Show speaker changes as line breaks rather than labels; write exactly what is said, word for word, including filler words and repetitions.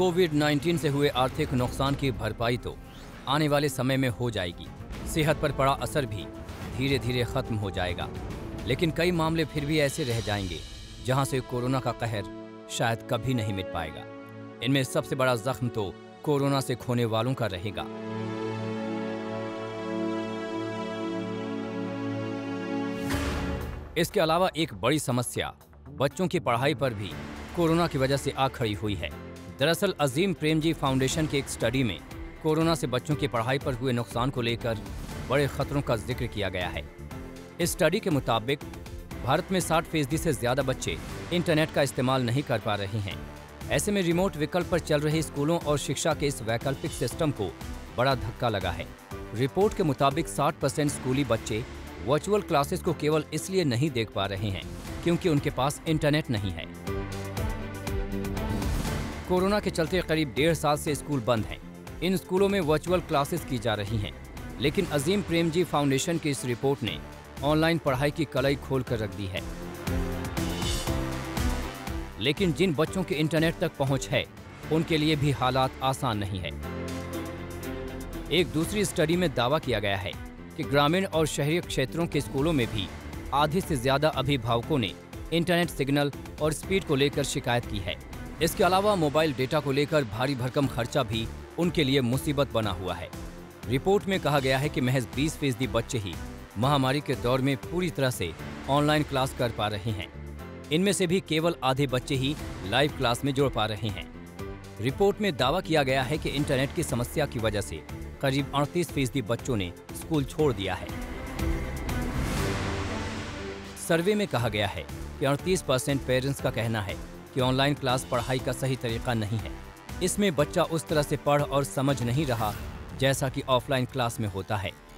Covid nineteen से हुए आर्थिक नुकसान की भरपाई तो आने वाले समय में हो जाएगी। सेहत पर पड़ा असर भी धीरे धीरे खत्म हो जाएगा, लेकिन कई मामले फिर भी ऐसे रह जाएंगे जहां से कोरोना का कहर शायद कभी नहीं मिट पाएगा। इनमें सबसे बड़ा जख्म तो कोरोना से खोने वालों का रहेगा। इसके अलावा एक बड़ी समस्या बच्चों की पढ़ाई पर भी कोरोना की वजह से आ खड़ी हुई है। दरअसल अजीम प्रेमजी फाउंडेशन की एक स्टडी में कोरोना से बच्चों की पढ़ाई पर हुए नुकसान को लेकर बड़े खतरों का जिक्र किया गया है। इस स्टडी के मुताबिक भारत में साठ फीसदी से ज्यादा बच्चे इंटरनेट का इस्तेमाल नहीं कर पा रहे हैं। ऐसे में रिमोट विकल्प पर चल रहे स्कूलों और शिक्षा के इस वैकल्पिक सिस्टम को बड़ा धक्का लगा है। रिपोर्ट के मुताबिक साठ परसेंट स्कूली बच्चे वर्चुअल क्लासेस को केवल इसलिए नहीं देख पा रहे हैं क्योंकि उनके पास इंटरनेट नहीं है। कोरोना के चलते करीब डेढ़ साल से स्कूल बंद हैं। इन स्कूलों में वर्चुअल क्लासेस की जा रही हैं, लेकिन अजीम प्रेमजी फाउंडेशन की इस रिपोर्ट ने ऑनलाइन पढ़ाई की कलई खोल कर रख दी है। लेकिन जिन बच्चों के इंटरनेट तक पहुंच है, उनके लिए भी हालात आसान नहीं है। एक दूसरी स्टडी में दावा किया गया है कि ग्रामीण और शहरी क्षेत्रों के स्कूलों में भी आधे से ज्यादा अभिभावकों ने इंटरनेट सिग्नल और स्पीड को लेकर शिकायत की है। इसके अलावा मोबाइल डेटा को लेकर भारी भरकम खर्चा भी उनके लिए मुसीबत बना हुआ है। रिपोर्ट में कहा गया है कि महज बीस फीसदी बच्चे ही महामारी के दौर में पूरी तरह से ऑनलाइन क्लास कर पा रहे हैं। इनमें से भी केवल आधे बच्चे ही लाइव क्लास में जुड़ पा रहे हैं। रिपोर्ट में दावा किया गया है कि इंटरनेट की समस्या की वजह से करीब अड़तीस फीसदी बच्चों ने स्कूल छोड़ दिया है। सर्वे में कहा गया है कि अड़तीस परसेंट पेरेंट्स का कहना है कि ऑनलाइन क्लास पढ़ाई का सही तरीका नहीं है। इसमें बच्चा उस तरह से पढ़ और समझ नहीं रहा जैसा कि ऑफलाइन क्लास में होता है।